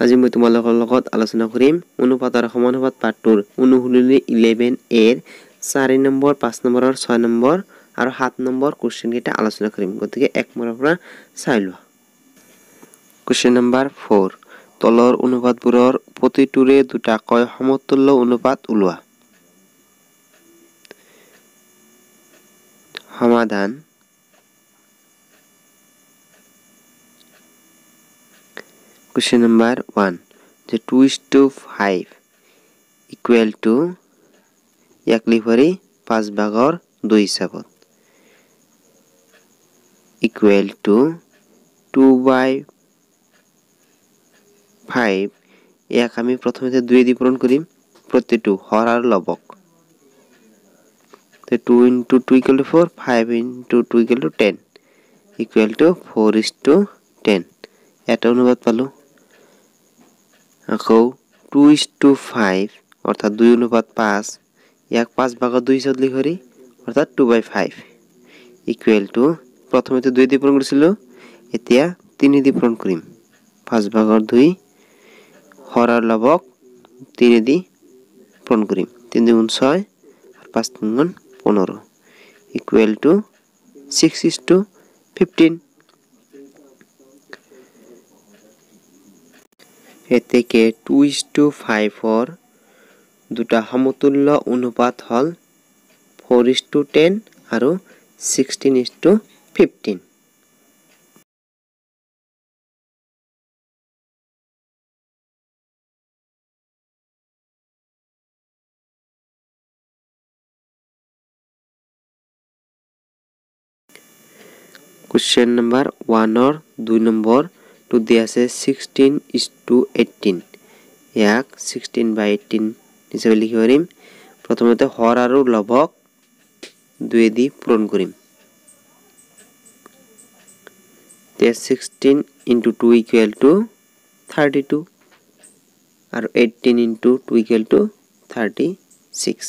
আজি মই তোমালোকৰ লগত আলোচনা কৰিম অনুপাত আৰু সমানুপাত পাৰ্ট 2 অনুশীলনী 11 এৰ 4 নম্বৰ 5 নম্বৰৰ 6 নম্বৰ আৰু 7 নম্বৰ কোৱেশ্চন কেইটা আলোচনা কৰিম গতিকে এক নম্বৰৰ পৰা চাই লোৱা কোৱেশ্চন নম্বৰ 4 তলৰ অনুপাতবোৰৰ প্ৰতিটোৰে দুটাকৈ সমতুল্য অনুপাত উলিওৱা সমাধান Question number 1 the 2:5 equal to ইয়াক লিখৰি 5 ভাগৰ 2 হিচাপত equal to 2/5 ইয়াক আমি প্ৰথমতে 2 দি পূৰণ কৰিম প্ৰতিটো হৰ আৰু লবক তে 2 into 2 equal to 4 5 into 2 equal to 10 equal to 4:10 এটা অনুপাত পালো আকৌ 2:5 অৰ্থাৎ 2 অনুপাত 5 ইয়াক 5 ভাগৰ 2 হিচাপত লিখৰি অৰ্থাৎ 2/5 ইকুৱেল টু প্ৰথমতে 2 দি পূৰণ কৰিছিলো এতিয়া 3 দি পূৰণ কৰিম 5 ভাগৰ 2 হৰৰ লবক 3 দি পূৰণ কৰিম 3 গুণ 6 আৰু 5 গুণ 15 ইকুৱেল টু 6:15 এতেকে 2:5 দুটা সমতুল্য অনুপাত হল 4:10 আৰু 16:15 Question number 1 or 2 number to দিয়া আছে 16:18 ইয়াক 16/18 হিচাপে লিখি পাৰিম প্ৰথমতে হৰ আৰু লবক 2 দি পূৰণ কৰিম তে 16 into 2 equal to 32 আৰু 18 into 2 equal to 36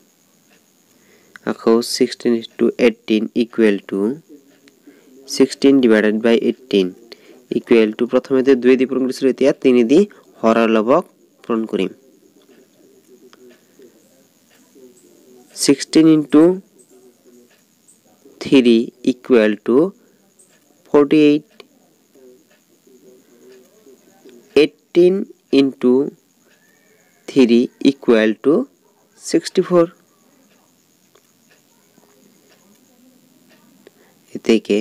আকৌ 16 into 18 equal to 16 divided by 18 equal to প্ৰথমতে 2 দি পূৰণ কৰিছিলো এতিয়া 3 দি হৰ আৰু লবক পূৰণ কৰিম 16 into 3 equal to 48 18 into 3 equal to 64 এতেকে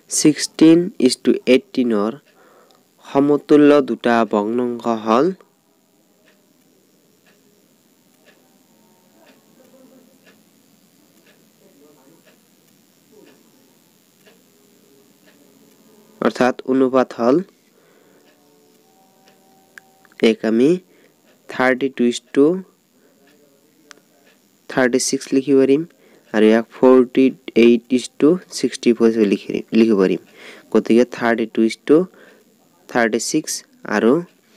16:18 or সমতুল্য দুটা ভগ্নাংশ হল অর্থাৎ অনুপাত হল এক আমি 32:36 লিখি পাৰিম আৰু ইয়াক 48:64 লিখি পাৰিম গতিকে 32:36 আৰু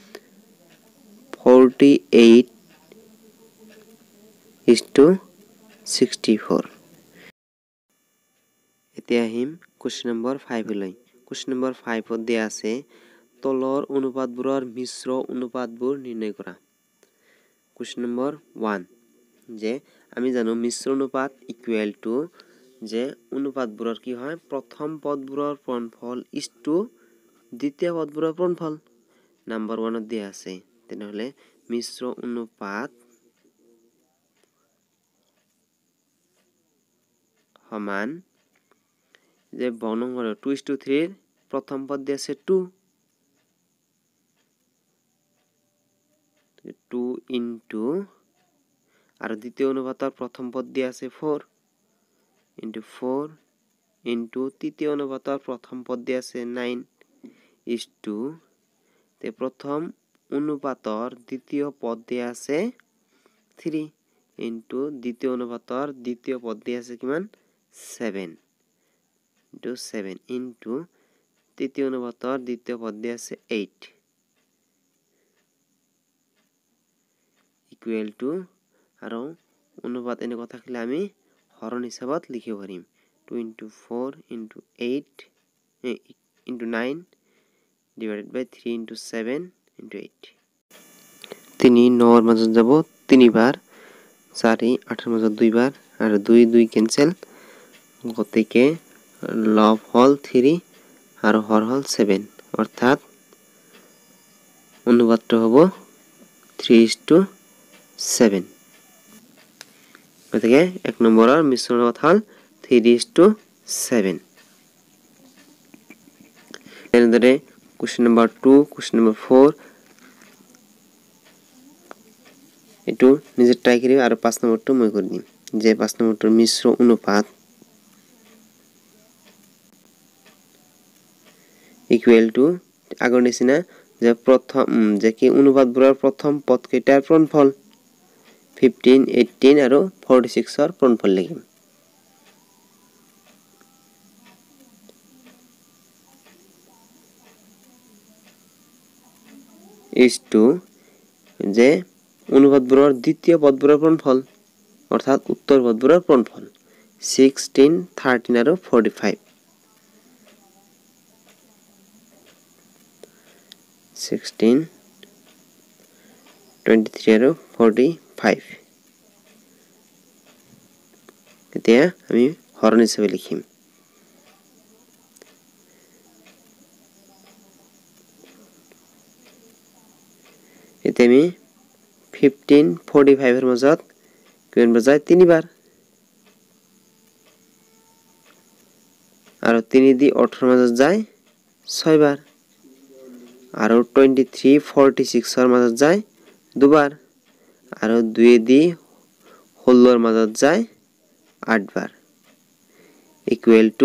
48:64 এতিয়া আহিম কোৱেশ্চন নম্বৰ 5 লৈ কোৱেশ্চন নম্বৰ 5 ত দিয়া আছে তলৰ অনুপাতবোৰৰ মিশ্ৰ অনুপাতবোৰ নিৰ্ণয় কৰা কোৱেশ্চন নম্বৰ 1 যে আমি জানো মিশ্ৰ অনুপাত ইকুৱেল টু যে অনুপাতবোৰৰ কি হয় প্ৰথম পদবোৰৰ পূৰণফল ইছটু দ্বিতীয় পদবোৰৰ পূৰণফল নম্বৰ 1 ত দিয়া আছে তেনেহলে মিশ্ৰ অনুপাত সমান যে বৰ্গমূলৰ 2:3 ৰ প্ৰথম পদ দিয়া আছে 2 into আৰু দ্বিতীয় অনুপাতৰ প্ৰথম পদ দিয়া আছে 4 into 4 into তৃতীয় অনুপাতৰ প্ৰথম পদ দিয়া আছে 9 is to তে প্ৰথম অনুপাতৰ দ্বিতীয় পদ দিয়া আছে 3 into দ্বিতীয় অনুপাতৰ দ্বিতীয় পদ দিয়া আছে কিমান 7 into 7 into তৃতীয় অনুপাতৰ দ্বিতীয় পদ দিয়া আছে 8 equal to আৰু অনুপাত এনেকুৱা থাকিলে আমি হৰণ হিচাপত লিখিব পাৰিম 2 into 4 into 8 into 9 divided by 3 into 7 into 8 3 9 এর মাঝে যাব 3 বার 4 8 এর মাঝে 2 বার আর 2 2 ক্যান্সেল গতিকে লব হল 3 আর হর হল 7 অর্থাৎ অনুপাতটা হবে 3:7 গতিকে এক নম্বৰৰ মিশ্ৰণ অনুপাত হল 3:7 এনেদৰে question number 2 question number 4 এটো নিজে ট্রাই করি আর 5 নম্বরটো মই কৰি দিম যে 5 নম্বৰটোৰ মিশ্ৰ অনুপাত equal to আগৰ নিচিনা যে প্ৰথম যে কি অনুপাতবোৰৰ প্ৰথম পদকেইটাৰ পূৰণফল 15 18 আৰু 46 ৰ পূৰণফল লিখিম is to যে অনুপাতবোৰৰ দ্বিতীয় পদবোৰৰ পূৰণফল অৰ্থাৎ উত্তৰ পদবোৰৰ পূৰণফল 16 13 আৰু 45 16 23 আৰু 45 এতিয়া আমি হৰণ হিচাপে লিখিম এতিয়া আমি 15 45 এর মাজত কিমান বজায় 3 বার আর 3 দি 18 মাজত যায় 6 বার আর 23 46 এর মাজত যায় 2 বার আর 2 দি 16 এর মাজত যায় 8 বার ইকুয়াল টু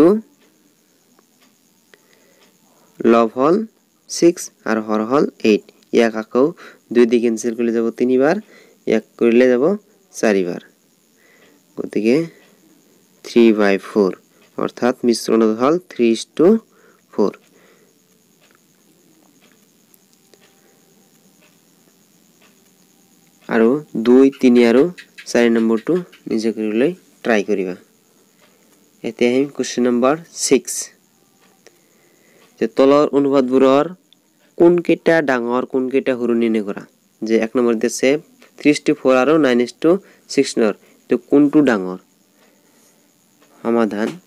লব হল 6 আর হর হল 8 ইয়াক আকৌ 2 দি ক্যান্সেল কৰিলে যাব 3 বার ইয়াক কৰিলে যাব 4 বার গতিকে 3/4 অর্থাৎ মিশ্রণ হল 3:4 আৰু 2 3 আৰু 4 নম্বৰটো নিজে কৰিবলৈ ট্রাই কৰিবা এতিয়া আমি কোশ্চেন নম্বৰ 6 যে তলৰ অনুপাতবোৰৰ কোন কেইটা ডাঙৰ কোন কেইটা সৰু নিৰ্ণয় কৰা যে এক নম্বৰ দিছে 3:4 আৰু 9:16 তো কোনটো ডাঙৰ সমাধান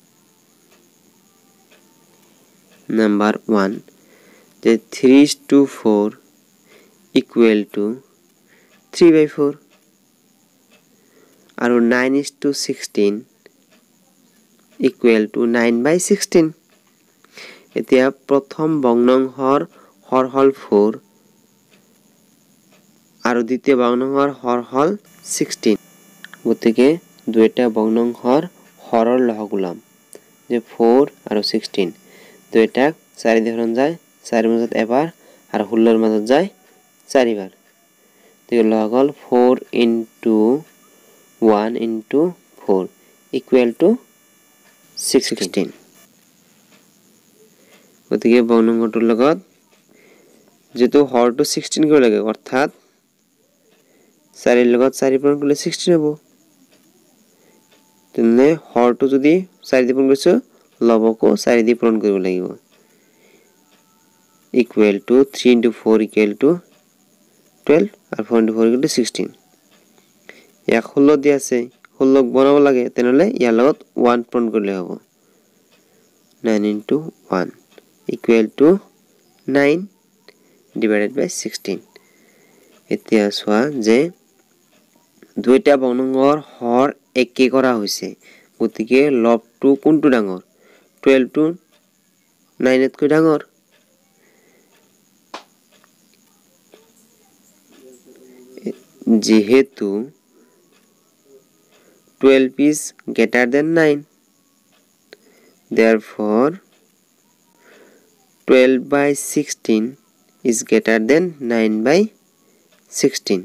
নাম্বার 1 যে 3:4 equal to 3/4 আৰু 9:16 equal to 9/16 এতিয়া প্ৰথম ভগ্নাংশৰ হৰ হল 4 আৰু দ্বিতীয় ভগ্নাংশৰ হৰ হল 16 গতিকে দুইটা ভগ্নাংশৰ হৰৰ লহগ উলাম যে 4 আৰু 16 দুইটা 4 দি হৰণ যায় 4 মাজত এবাৰ আৰু 16 ৰ মাজত যায় 4 বাৰ তেও লহগ হল 4 into 1 into 4 equal to 16 গতিকে ভগ্নাংশটোৰ লগত যেটো হৰটো 16 কৰিব লাগে অৰ্থাৎ 4 ৰ লগত 4 পূৰণ কৰিলে 16 হ'ব তেনে হৰটো যদি 4 দি পূৰণ কৰিছো লবকো 4 দি পূৰণ কৰিব লাগিব equal to 3 into 4 equal to 12 আৰু 4 into 4 equal to 16 ইয়াক 16 দি আছে 16 বনাব লাগে তেনলে ইয়াৰ লগত 1 পূৰণ কৰিলে হ'ব 9 into 1 equal to 9 divided by 16 এতিয়া সোয়া যে দুইটা ভগ্নাংশৰ হৰ একে কৰা হৈছে গতিকে লবটো কোনটো ডাঙৰ 12 to 9 তকৈ ডাঙৰ যেহেতু 12 is greater than 9 therefore 12/16 is greater than 9/16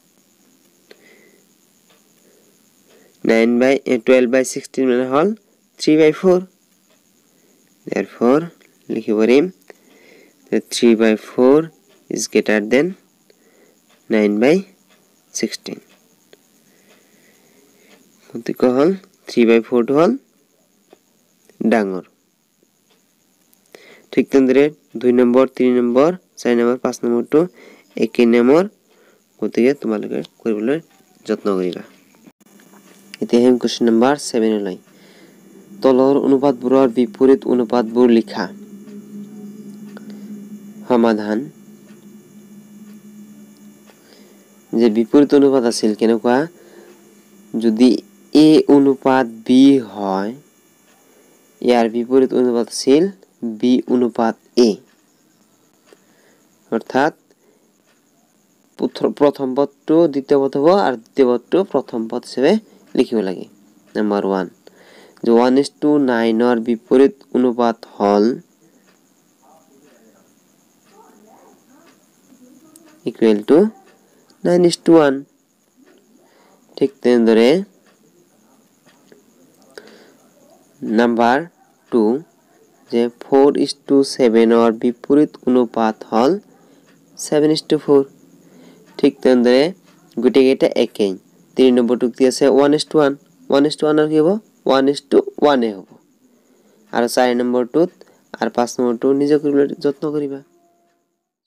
12/16 মানে হল 3/4 therefore লিখিব পাৰিম that 3/4 is greater than 9/16 গতিকে হল 3/4 টো হল ডাঙৰ ঠিক তেনেদৰে 2 নম্বৰ 3 নম্বৰ 4 নম্বৰ 5 নম্বৰটো একে নিয়মৰ গতিকে তোমালোকে কৰিবলৈ যত্ন কৰিবা এতিয়া হেম কোৱেশ্চন নম্বৰ 7 লৈ তলৰ অনুপাতবোৰৰ বিপৰীত অনুপাতবোৰ লিখা সমাধান যে বিপৰীত অনুপাত আছিল কেনেকুৱা যদি a অনুপাত b হয় ইয়াৰ বিপৰীত অনুপাত আছিল b অনুপাত a অৰ্থাৎ প্ৰথম পদটো দ্বিতীয় পদ হ'ব আৰু দ্বিতীয় পদটো প্ৰথম পদ হিচাপে লিখিব লাগে নম্বৰ 1 যে 1:9 ৰ বিপৰীত অনুপাত হল equal to 9:1 ঠিক তেনেদৰে নম্বৰ 2 যে 4:7 ৰ বিপৰীত অনুপাত হল 7:4 ঠিক তেনেদৰে গুটেকেইটা একেই 3 নম্বৰটো কি আছে 1:1 1:1 ৰ কি হ'ব 1:1 এ হ'ব আৰু 4 নম্বৰটোত আৰু 5 নম্বৰটো নিজে কৰিবলৈ যত্ন কৰিবা